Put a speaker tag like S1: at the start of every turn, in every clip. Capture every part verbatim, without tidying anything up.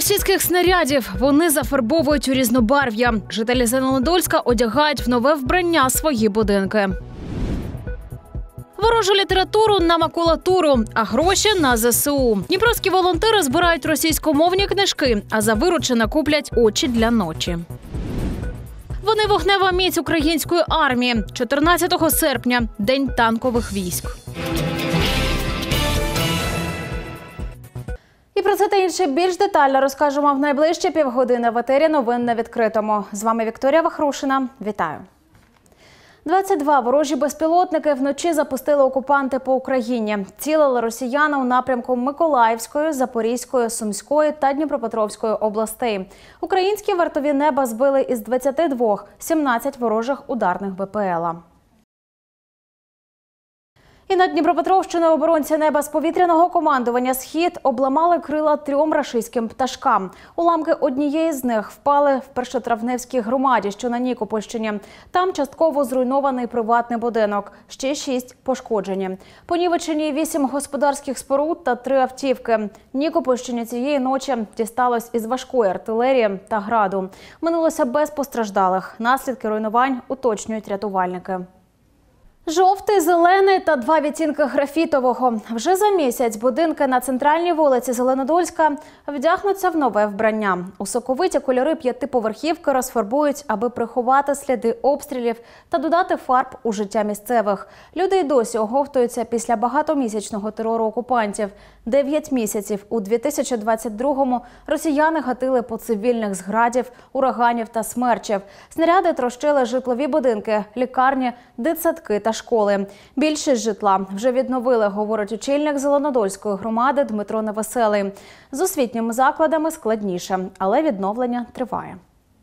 S1: російських снарядів. Вони зафарбовують у різнобарв'я. Жителі Зеленодольська одягають в нове вбрання свої будинки. Ворожу літературу на макулатуру, а гроші на зе се у. Дніпровські волонтери збирають російськомовні книжки, а за виручене куплять очі для ночі. Вони вогнева міць української армії. чотирнадцятого серпня – День танкових військ. І про це та інше більш детально розкажемо в найближчі півгодини в етері новин на відкритому. З вами Вікторія Вахрушина. Вітаю. двадцять два ворожі безпілотники вночі запустили окупанти по Україні. Цілили росіяни у напрямку Миколаївської, Запорізької, Сумської та Дніпропетровської областей. Українські вартові неба збили із двадцяти двох сімнадцять ворожих ударних бе пе ела. І над Дніпропетровщиною оборонці неба з повітряного командування «Схід» обламали крила трьом рашистським пташкам. Уламки однієї з них впали в Першотравневській громаді, що на Нікопольщині. Там частково зруйнований приватний будинок. Ще шість пошкоджені. Понівечені вісім господарських споруд та три автівки. Нікопольщині цієї ночі дісталось із важкої артилерії та граду. Минулося без постраждалих. Наслідки руйнувань уточнюють рятувальники. Жовтий, зелений та два відтінки графітового. Вже за місяць будинки на центральній вулиці Зеленодольська вдягнуться в нове вбрання. У соковиті кольори п'ятиповерхівки розфарбують, аби приховати сліди обстрілів та додати фарб у життя місцевих. Люди й досі оговтуються після багатомісячного терору окупантів. Дев'ять місяців у дві тисячі двадцять другому росіяни гатили по цивільних з градів, ураганів та смерчів. Снаряди трощили житлові будинки, лікарні, дитсадки та школи. Більшість житла вже відновили, говорить очільник Зеленодольської громади Дмитро Невеселий. З освітніми закладами складніше, але відновлення триває.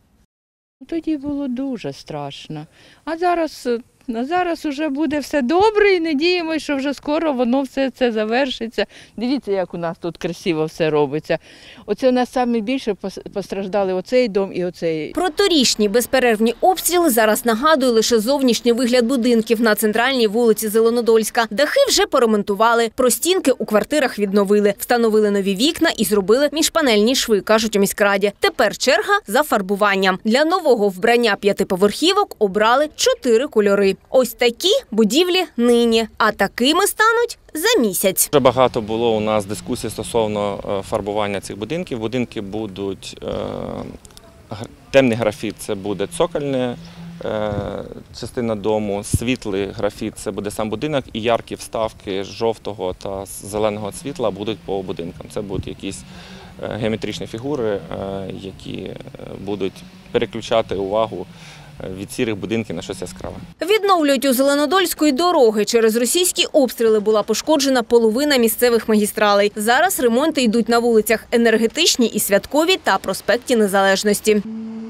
S2: Тоді було дуже страшно. А зараз, а зараз вже буде все добре і надіємося, що вже скоро воно все це завершиться. Дивіться, як у нас тут красиво все робиться. Оце у нас найбільше постраждали оцей дом і оцей.
S3: Про торішні безперервні обстріли зараз нагадує лише зовнішній вигляд будинків на центральній вулиці Зеленодольська. Дахи вже поремонтували, простінки у квартирах відновили, встановили нові вікна і зробили міжпанельні шви, кажуть у міськраді. Тепер черга за фарбуванням. Для нового вбрання п'ятиповерхівок обрали чотири кольори. Ось такі будівлі нині, а такими стануть за місяць.
S4: Дуже багато було у нас дискусій стосовно фарбування цих будинків. Будинки будуть, е, темний графіт – це буде цокольне, е, частина дому, світлий графіт – це буде сам будинок, і яркі вставки жовтого та зеленого світла будуть по будинкам. Це будуть якісь геометричні фігури, е, які будуть переключати увагу від сірих будинків на щось яскраве.
S3: Відновлюють у Зеленодольську й дороги. Через російські обстріли була пошкоджена половина місцевих магістралей. Зараз ремонти йдуть на вулицях Енергетичній і Святковій та проспекті Незалежності.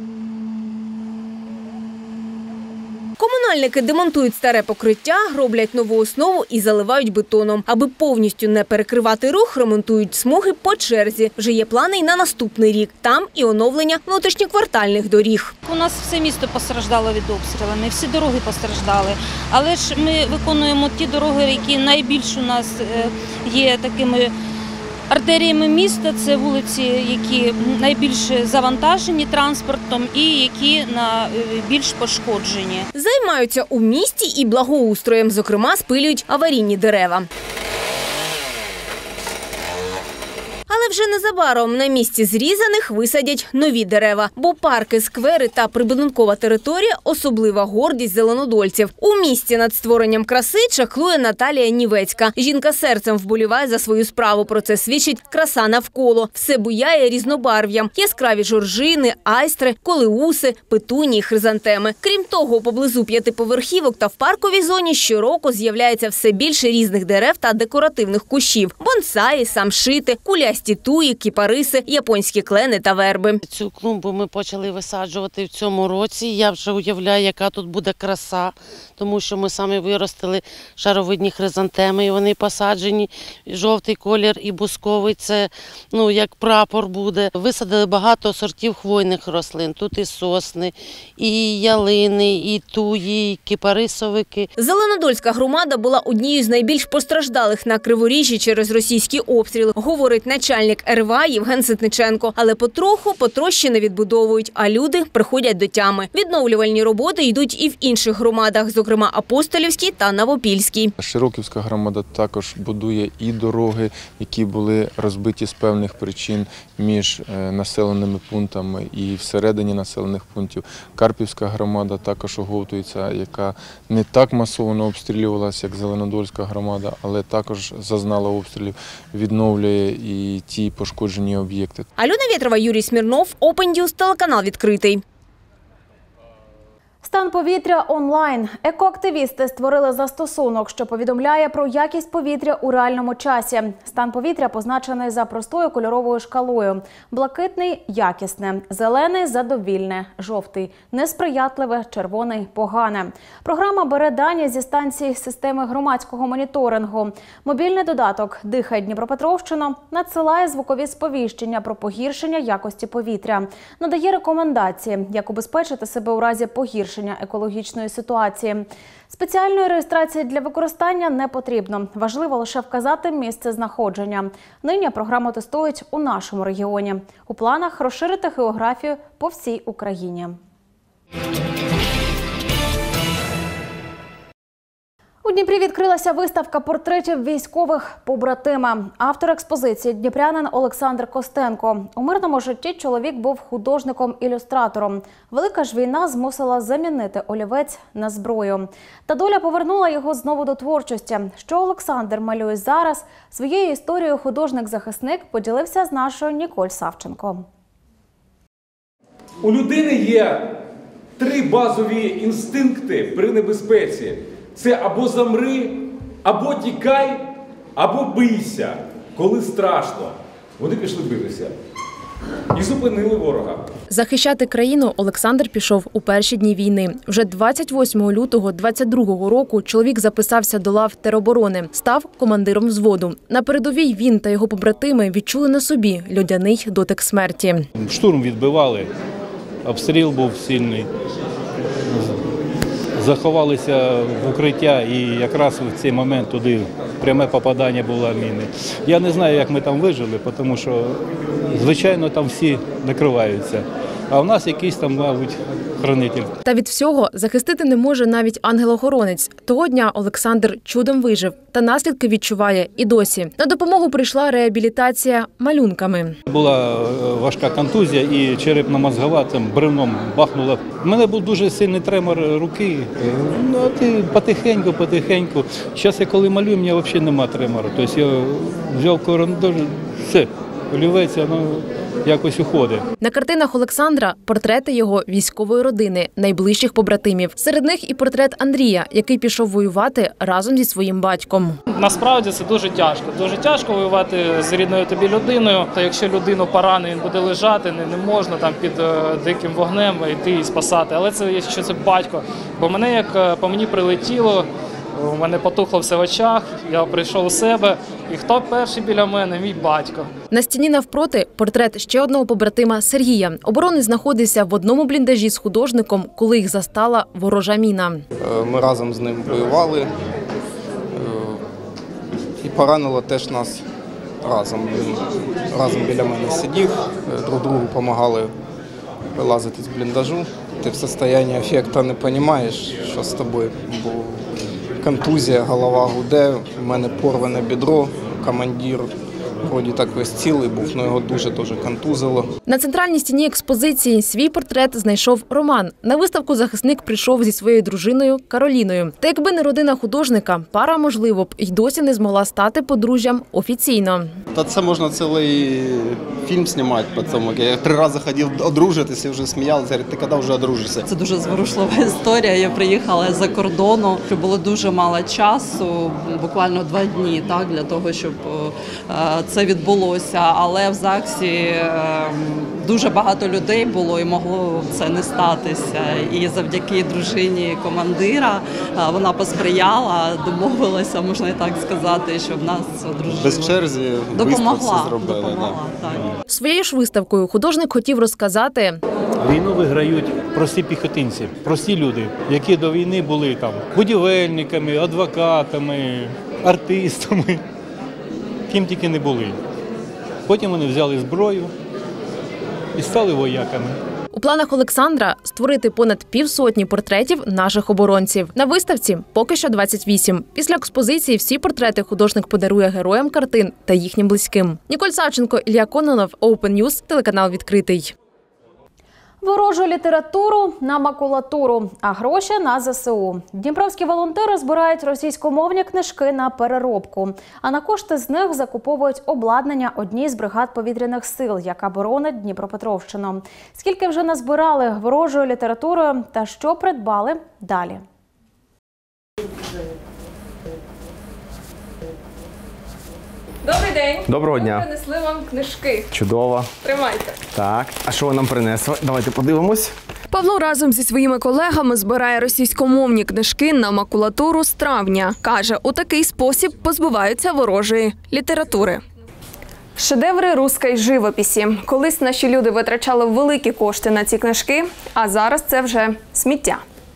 S3: Комунальники демонтують старе покриття, роблять нову основу і заливають бетоном. Аби повністю не перекривати рух, ремонтують смуги по черзі. Вже є плани й на наступний рік. Там і оновлення внутрішньоквартальних доріг.
S5: У нас все місто постраждало від обстрілів, не всі дороги постраждали. Але ж ми виконуємо ті дороги, які найбільш у нас є такими артеріями міста. Це вулиці, які найбільш завантажені транспортом і які найбільш пошкоджені.
S3: Займаються у місті і благоустроєм, зокрема спилюють аварійні дерева. Але вже незабаром на місці зрізаних висадять нові дерева. Бо парки, сквери та прибудинкова територія – особлива гордість зеленодольців. У місті над створенням краси чаклує Наталія Нівецька. Жінка серцем вболіває за свою справу. Про це свідчить краса навколо. Все буяє різнобарв'ям. Яскраві жоржини, айстри, колеуси, петунії, хризантеми. Крім того, поблизу п'ятиповерхівок та в парковій зоні щороку з'являється все більше різних дерев та декоративних кущів. Бонсаї, самшити, кулясті туї, кіпариси, японські клени та верби.
S6: Цю клумбу ми почали висаджувати в цьому році. Я вже уявляю, яка тут буде краса, тому що ми самі виростили шаровидні хризантеми, і вони посаджені. Жовтий колір і бусковий – це, ну, як прапор буде. Висадили багато сортів хвойних рослин. Тут і сосни, і ялини, і туї, і кіпарисовики.
S3: Зеленодольська громада була однією з найбільш постраждалих на Криворіжжі через російські обстріли, говорить начальник начальник ер ва Євген Ситниченко. Але потроху, потрощини відбудовують, а люди приходять до тями. Відновлювальні роботи йдуть і в інших громадах, зокрема Апостолівській та Новопільській.
S7: Широківська громада також будує і дороги, які були розбиті з певних причин між населеними пунктами і всередині населених пунктів. Карпівська громада також оговтується, яка не так масово обстрілювалася, як Зеленодольська громада, але також зазнала обстрілів, відновлює і ті пошкоджені об'єкти.
S3: Альона Вєтрова, Юрій Смірнов, Open News, телеканал «Відкритий».
S1: Стан повітря онлайн. Екоактивісти створили застосунок, що повідомляє про якість повітря у реальному часі. Стан повітря позначений за простою кольоровою шкалою. Блакитний – якісне, зелений – задовільне, жовтий – несприятливе, червоний – погане. Програма бере дані зі станцій системи громадського моніторингу. Мобільний додаток «Дихай Дніпропетровщина» надсилає звукові сповіщення про погіршення якості повітря. Надає рекомендації, як убезпечити себе у разі погіршення екологічної ситуації. Спеціальної реєстрації для використання не потрібно. Важливо лише вказати місце знаходження. Нині програму тестують у нашому регіоні. У планах розширити географію по всій Україні. У Дніпрі відкрилася виставка портретів військових побратима. Автор експозиції – дніпрянин Олександр Костенко. У мирному житті чоловік був художником-ілюстратором. Велика ж війна змусила замінити олівець на зброю. Та доля повернула його знову до творчості. Що Олександр малює зараз? Своєю історією художник-захисник поділився з нашою Ніколь Савченко.
S8: У людини є три базові інстинкти при небезпеці. Це або замри, або тікай, або бийся, коли страшно. Вони пішли битися і зупинили ворога.
S9: Захищати країну Олександр пішов у перші дні війни. Вже двадцять восьмого лютого двадцять другого року чоловік записався до лав тероборони, став командиром взводу. На передовій він та його побратими відчули на собі льодяний дотик смерті.
S10: Штурм відбивали, обстріл був сильний. Заховалися в укриття і якраз в цей момент туди пряме попадання було міни. Я не знаю, як ми там вижили, тому що, звичайно, там всі накриваються. А в нас якийсь там, мабуть, хранитель.
S9: Та від всього захистити не може навіть ангел-охоронець. Того дня Олександр чудом вижив та наслідки відчуває і досі. На допомогу прийшла реабілітація малюнками.
S10: Була важка контузія і черепно-мозгова там бревном бахнула. У мене був дуже сильний тремор руки. Ну, а ти потихеньку, потихеньку. Зараз я коли малюю, в мене взагалі немає тремору. Тобто я взяв карандаш, все, олівець, воно якось уходить.
S9: На картинах Олександра портрети його військової родини, найближчих побратимів. Серед них і портрет Андрія, який пішов воювати разом зі своїм батьком.
S11: Насправді це дуже тяжко. Дуже тяжко воювати з рідною тобі людиною. Та якщо людину поранить, він буде лежати, не, не можна там під диким вогнем йти і спасати. Але це, якщо це батько. Бо мене, як по мені прилетіло, у мене потухло все в очах, я прийшов у себе. І хто перший біля мене? Мій батько.
S9: На стіні навпроти портрет ще одного побратима Сергія. Оборонець знаходився в одному бліндажі з художником, коли їх застала ворожа міна.
S12: Ми разом з ним воювали і поранило теж нас разом. Він разом біля мене сидів, друг другу допомагали вилазити з бліндажу. Ти в стані ефекту не розумієш, що з тобою, бо контузія, голова гуде, в мене порване бідро, командир вроді так весь цілий був, але його дуже-дуже контузило.
S9: На центральній стіні експозиції свій портрет знайшов Роман. На виставку захисник прийшов зі своєю дружиною Кароліною. Та якби не родина художника, пара, можливо б, й досі не змогла стати подружжям офіційно.
S13: Та це можна цілий фільм знімати по цьому. Я три рази хотів одружитися, вже сміялися, говорять, ти коли вже одружишся?
S14: Це дуже зворушлива історія. Я приїхала з-за кордону, було дуже мало часу, буквально два дні, так, для того, щоб це відбулося. Але в ЗАГСі дуже багато людей було і могло це не статися. І завдяки дружині командира вона посприяла, домовилася, можна і так сказати, щоб нас одружили.
S13: Без черзі
S14: допомогла,
S13: зробили.
S14: Допомогла, так.
S9: Своєю ж виставкою художник хотів розказати:
S10: війну виграють прості піхотинці, прості люди, які до війни були там будівельниками, адвокатами, артистами, ким тільки не були. Потім вони взяли зброю і стали вояками.
S9: У планах Олександра – створити понад півсотні портретів наших оборонців. На виставці поки що двадцять вісім. Після експозиції всі портрети художник подарує героям картин та їхнім близьким. Ніколь Савченко, Ілля Кононов, Open News, телеканал «Відкритий».
S1: Ворожу літературу на макулатуру, а гроші на зе се у. Дніпровські волонтери збирають російськомовні книжки на переробку. А на кошти з них закуповують обладнання одній з бригад повітряних сил, яка боронить Дніпропетровщину. Скільки вже назбирали ворожою літературою та що придбали – далі.
S15: Добрий день.
S16: Доброго дня.
S15: Ми принесли вам книжки.
S16: Чудово.
S15: Тримайте.
S16: Так, а що ви нам принесли? Давайте подивимось.
S15: Павло разом зі своїми колегами збирає російськомовні книжки на макулатуру з травня. Каже, у такий спосіб позбуваються ворожої літератури. Шедеври руської живописі. Колись наші люди витрачали великі кошти на ці книжки, а зараз це вже сміття.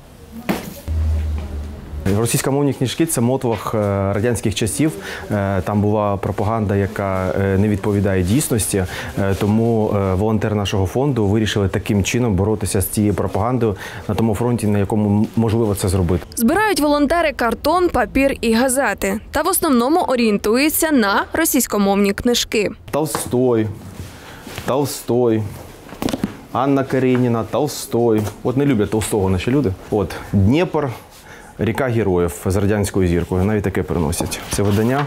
S16: Російськомовні книжки – це мотлох радянських часів. Там була пропаганда, яка не відповідає дійсності. Тому волонтери нашого фонду вирішили таким чином боротися з цією пропагандою на тому фронті, на якому можливо це зробити.
S15: Збирають волонтери картон, папір і газети. Та в основному орієнтуються на російськомовні книжки.
S16: Толстой, Толстой, Анна Кареніна, Толстой. От не люблять Толстого наші люди. От Дніпр. Ріка героїв з радянською зіркою. Навіть таке приносять. Це видання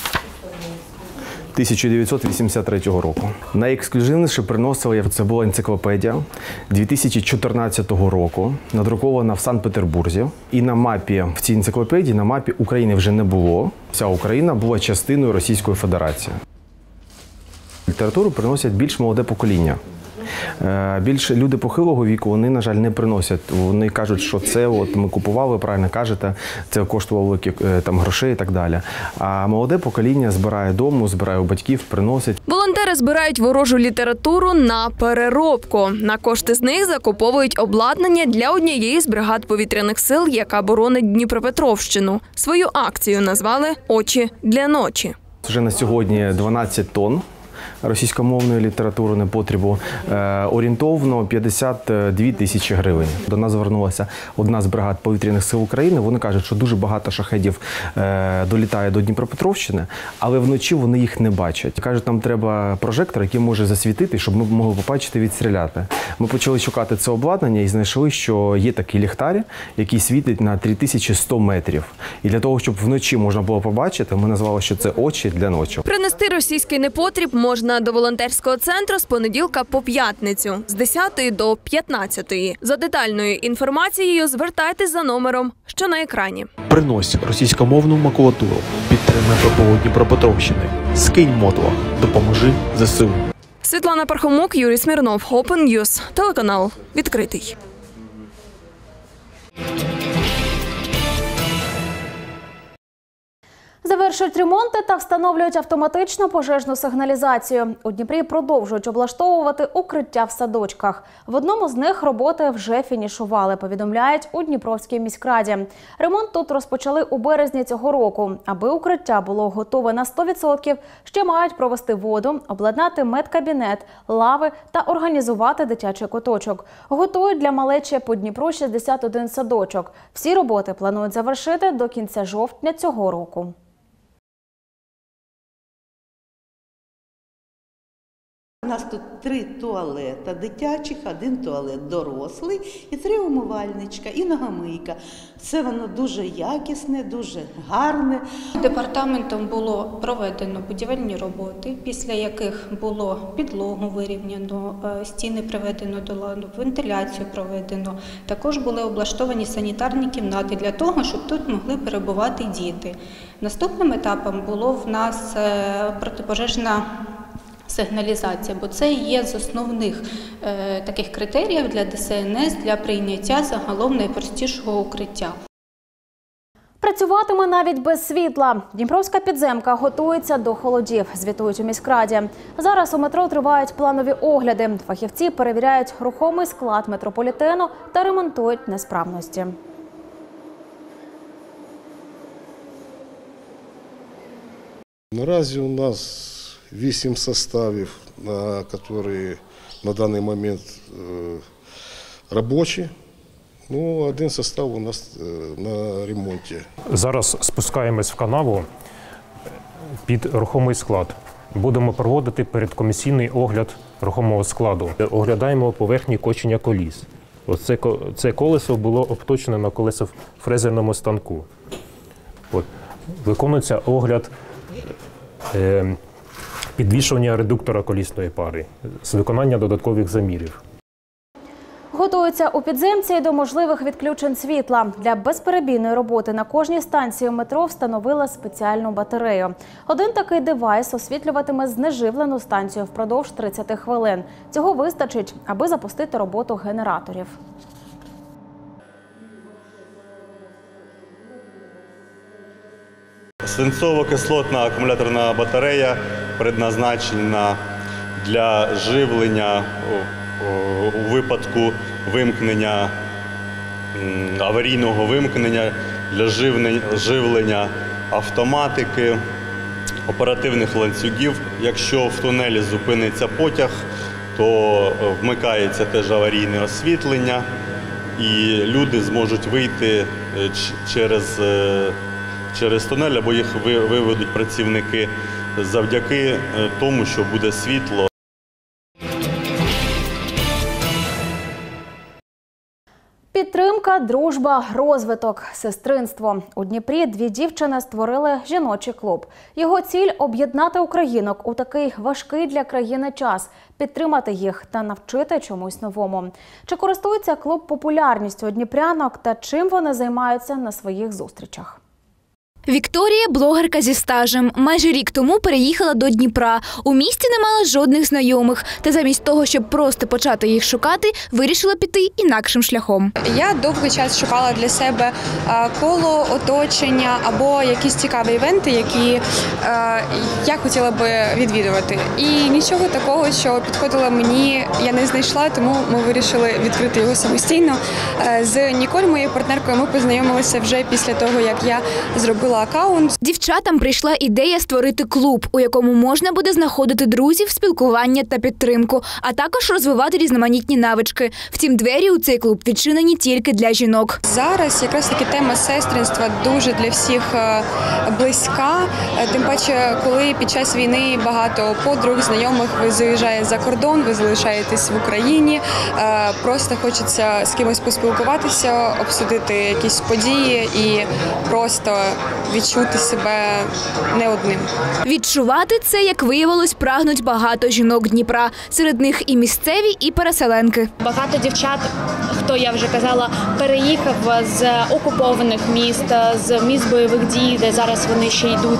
S16: тисяча дев'ятсот вісімдесят третього року. Найексклюзивніше приносили, це була енциклопедія дві тисячі чотирнадцятого року, надрукована в Санкт-Петербурзі. І на мапі, в цій енциклопедії, на мапі України вже не було. Вся Україна була частиною Російської Федерації. Літературу приносять більш молоде покоління. Більше люди похилого віку, вони, на жаль, не приносять. Вони кажуть, що це от ми купували, правильно кажете, це коштувало великі там грошей і так далі. А молоде покоління збирає дому, збирає у батьків, приносить.
S15: Волонтери збирають ворожу літературу на переробку. На кошти з них закуповують обладнання для однієї з бригад повітряних сил, яка боронить Дніпропетровщину. Свою акцію назвали «Очі для ночі».
S16: Вже на сьогодні дванадцять тонн російськомовної літератури непотребу, орієнтовно п'ятдесят дві тисячі гривень. До нас звернулася одна з бригад повітряних сил України. Вони кажуть, що дуже багато шахедів долітає до Дніпропетровщини, але вночі вони їх не бачать. Кажуть, нам треба прожектор, який може засвітити, щоб ми могли побачити, відстріляти. Ми почали шукати це обладнання і знайшли, що є такий ліхтар, який світить на три тисячі сто метрів. І для того, щоб вночі можна було побачити, ми назвали, що це очі для ночі.
S15: Принести російський непотріб можна до волонтерського центру з понеділка по п'ятницю з десятої до п'ятнадцятої. За детальною інформацією звертайтесь за номером, що на екрані.
S17: Принось російськомовну макулатуру. Підтримай ППО Дніпропетровщини. Скинь мотлох. Допоможи зе се у.
S15: Світлана Пархомук, Юрій Смірнов, Open News, телеканал «Відкритий».
S1: Завершують ремонти та встановлюють автоматичну пожежну сигналізацію. У Дніпрі продовжують облаштовувати укриття в садочках. В одному з них роботи вже фінішували, повідомляють у Дніпровській міськраді. Ремонт тут розпочали у березні цього року. Аби укриття було готове на сто відсотків, ще мають провести воду, обладнати медкабінет, лави та організувати дитячий куточок. Готують для малечі по Дніпру шістдесят один садочок. Всі роботи планують завершити до кінця жовтня цього року.
S18: У нас тут три туалета дитячих, один туалет дорослий і три умивальничка і ногомийка. Все воно дуже якісне, дуже гарне.
S19: Департаментом було проведено будівельні роботи, після яких було підлогу вирівняно, стіни приведено до ладу, вентиляцію проведено. Також були облаштовані санітарні кімнати для того, щоб тут могли перебувати діти. Наступним етапом було в нас протипожежна сигналізація, бо це є з основних е, таких критеріїв для Де Се Ен Ес для прийняття загалом найпростішого укриття.
S1: Працюватиме навіть без світла. Дніпровська підземка готується до холодів, звітують у міськраді. Зараз у метро тривають планові огляди. Фахівці перевіряють рухомий склад метрополітену та ремонтують несправності.
S20: Наразі у нас вісім составів, які на даний момент робочі. Ну, один состав у нас на ремонті.
S21: Зараз спускаємось в канаву під рухомий склад. Будемо проводити передкомісійний огляд рухомого складу. Оглядаємо поверхні кочення коліс. Оце, це колесо було обточене на колесофрезерному станку. От. Виконується огляд е, підвішування редуктора колісної пари з виконання додаткових замірів.
S1: Готуються у підземці до можливих відключень світла. Для безперебійної роботи на кожній станції метро встановили спеціальну батарею. Один такий девайс освітлюватиме знеживлену станцію впродовж тридцяти хвилин. Цього вистачить, аби запустити роботу генераторів.
S22: Свинцово-кислотна акумуляторна батарея предназначена для живлення у випадку вимкнення, аварійного вимкнення, для живлення автоматики, оперативних ланцюгів. Якщо в тунелі зупиниться потяг, то вмикається теж аварійне освітлення і люди зможуть вийти через, через тунель або їх виведуть працівники завдяки тому, що буде світло.
S1: Підтримка, дружба, розвиток, сестринство. У Дніпрі дві дівчини створили жіночий клуб. Його ціль – об'єднати українок у такий важкий для країни час, підтримати їх та навчити чомусь новому. Чи користується клуб популярністю у дніпрянок та чим вони займаються на своїх зустрічах?
S23: Вікторія – блогерка зі стажем. Майже рік тому переїхала до Дніпра. У місті не мала жодних знайомих. Та замість того, щоб просто почати їх шукати, вирішила піти інакшим шляхом.
S24: Я довгий час шукала для себе коло, оточення або якісь цікаві івенти, які я хотіла би відвідувати. І нічого такого, що підходило мені, я не знайшла, тому ми вирішили відкрити його самостійно. З Ніколь, моєю партнеркою, ми познайомилися вже після того, як я зробила акаунт.
S23: Дівчатам прийшла ідея створити клуб, у якому можна буде знаходити друзів, спілкування та підтримку, а також розвивати різноманітні навички. Втім, двері у цей клуб відчинені тільки для жінок.
S24: Зараз якраз таки тема сестринства дуже для всіх близька. Тим паче, коли під час війни багато подруг, знайомих заїжджає за кордон, ви залишаєтесь в Україні, просто хочеться з кимось поспілкуватися, обсудити якісь події і просто відчути себе не одним.
S23: Відчувати це, як виявилось, прагнуть багато жінок Дніпра. Серед них і місцеві, і переселенки.
S25: Багато дівчат, хто, я вже казала, переїхав з окупованих міст, з міст бойових дій, де зараз вони ще йдуть.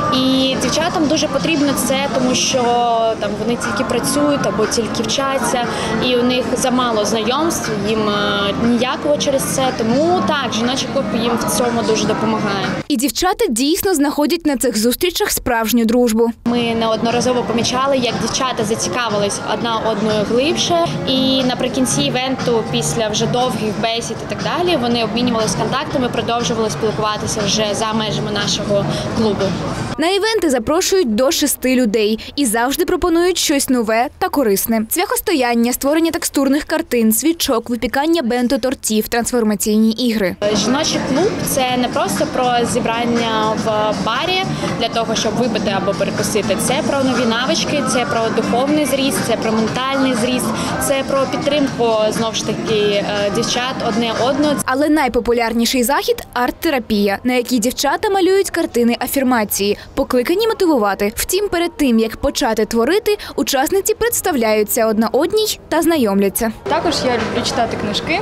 S25: І дівчатам дуже потрібно це, тому що там вони тільки працюють або тільки вчаться, і у них замало знайомств, їм ніякого через це. Тому так, жіночий клуб їм в цьому дуже допомагає.
S23: І дівчата дійсно знаходять на цих зустрічах справжню дружбу.
S25: Ми неодноразово помічали, як дівчата зацікавились одна одною глибше. І наприкінці івенту, після вже довгих бесід і так далі, вони обмінювалися контактами, продовжували спілкуватися вже за межами нашого клубу.
S23: На івенти запрошують до шести людей і завжди пропонують щось нове та корисне. Цвяхостояння, створення текстурних картин, свічок, випікання бенто-тортів, трансформаційні ігри.
S25: Жіночий клуб – це не просто про зібрання в барі для того, щоб випити або перекусити. Це про нові навички, це про духовний зріст, це про ментальний зріст, це про підтримку, знову ж таки, дівчат одне одного.
S23: Але найпопулярніший захід – арт-терапія, на якій дівчата малюють картини афірмації, покликані мотивувати. Втім, перед тим, як почати творити, учасниці представляються одна одній та знайомляться.
S26: Також я люблю читати книжки.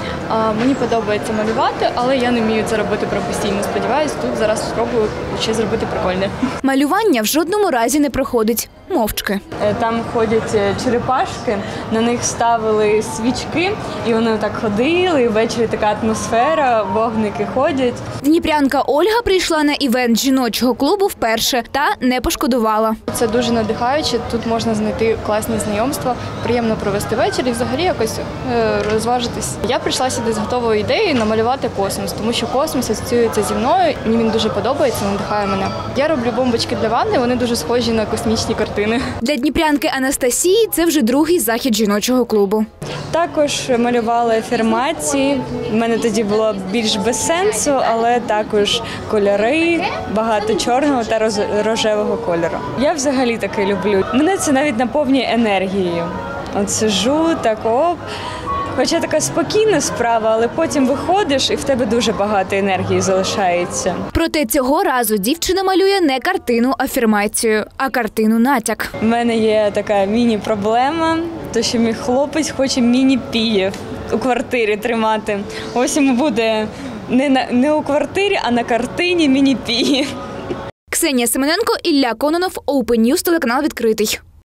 S26: Мені подобається малювати, але я не вмію це робити професійно. Сподіваюсь, тут зараз спробую ще зробити прикольне.
S23: Малювання в жодному разі не проходить мовчки.
S26: Там ходять черепашки, на них ставили свічки, і вони так ходили, і ввечері така атмосфера, вогники ходять.
S23: Дніпрянка Ольга прийшла на івент жіночого клубу вперше та не пошкодувала.
S26: Це дуже надихаюче, тут можна знайти класні знайомства, приємно провести вечір і взагалі якось розважитись. Я прийшла сюди з готовою ідеєю намалювати космос, тому що космос асоціюється зі мною, мені він дуже подобається, надихає мене. Я роблю бомбочки для ванни, вони дуже схожі на космічні картини.
S23: Для дніпрянки Анастасії це вже другий захід жіночого клубу.
S26: Також малювала афірмації, в мене тоді було більш без сенсу, але також кольори, багато чорного та рожевого кольору. Я взагалі таке люблю. Мене це навіть наповнює енергією. От сижу, так оп. Хоча така спокійна справа, але потім виходиш і в тебе дуже багато енергії залишається.
S23: Проте цього разу дівчина малює не картину-афірмацію, а картину-натяк.
S26: У мене є така міні-проблема, то що мій хлопець хоче міні-піїв у квартирі тримати. Ось йому буде не, на, не у квартирі, а на картині міні-піїв.
S23: Ксенія Семененко, Ілля Кононов, Open News, телеканал «Відкритий».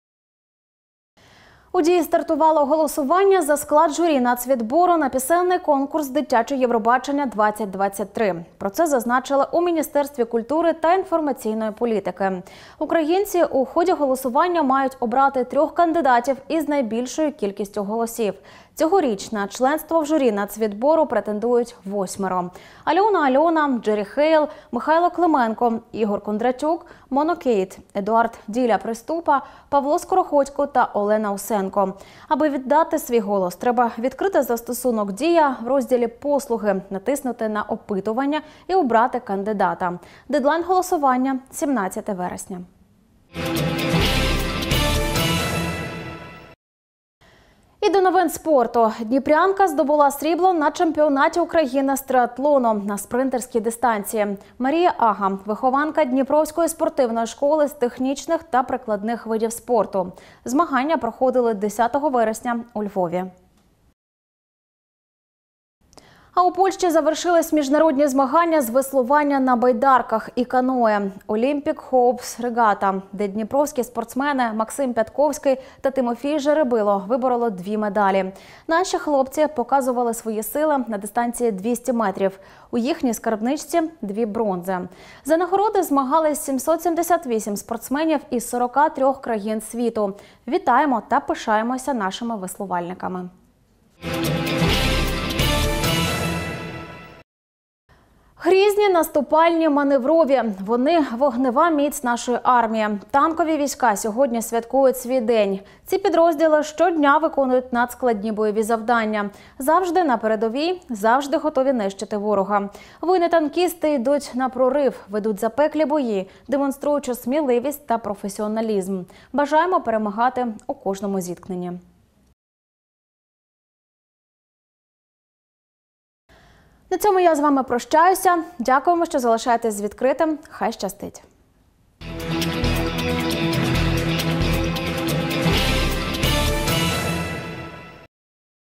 S1: У Дії стартувало голосування за склад журі нацвідбору на пісенний конкурс «Дитяче Євробачення-двадцять двадцять три». Про це зазначили у Міністерстві культури та інформаційної політики. Українці у ході голосування мають обрати трьох кандидатів із найбільшою кількістю голосів. Цьогоріч на членство в журі нацвідбору претендують восьмеро. Альона Альона, Джері Хейл, Михайло Клименко, Ігор Кондратюк, Моно Кейт, Едуард Діля-Приступа, Павло Скороходько та Олена Усенко. Аби віддати свій голос, треба відкрити застосунок «Дія» в розділі «Послуги», натиснути на опитування і обрати кандидата. Дедлайн голосування – сімнадцяте вересня. І до новин спорту. Дніпрянка здобула срібло на чемпіонаті України з триатлону на спринтерській дистанції. Марія Ага – вихованка Дніпровської спортивної школи з технічних та прикладних видів спорту. Змагання проходили десятого вересня у Львові. А у Польщі завершились міжнародні змагання з веслування на байдарках і каное «Олімпік Хоупс Регата», де дніпровські спортсмени Максим Пятковський та Тимофій Жеребило вибороли дві медалі. Наші хлопці показували свої сили на дистанції двісті метрів. У їхній скарбничці – дві бронзи. За нагороди змагались сімсот сімдесят вісім спортсменів із сорока трьох країн світу. Вітаємо та пишаємося нашими веслувальниками. Грізні, наступальні, маневрові. Вони – вогнева міць нашої армії. Танкові війська сьогодні святкують свій день. Ці підрозділи щодня виконують надскладні бойові завдання. Завжди на передовій, завжди готові нищити ворога. Воїни-танкісти йдуть на прорив, ведуть запеклі бої, демонструючи сміливість та професіоналізм. Бажаємо перемагати у кожному зіткненні. На цьому я з вами прощаюся. Дякуємо, що залишаєтесь з відкритим. Хай щастить!